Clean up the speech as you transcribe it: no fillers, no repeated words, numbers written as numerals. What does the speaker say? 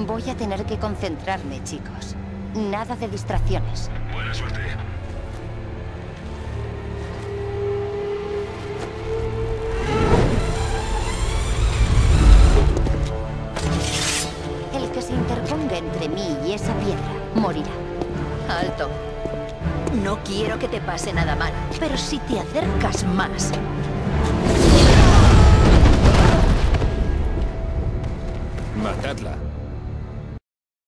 Voy a tener que concentrarme, chicos. Nada de distracciones. Buena suerte. El que se interponga entre mí y esa piedra morirá. Alto. No quiero que te pase nada mal, pero si te acercas más... Matadla.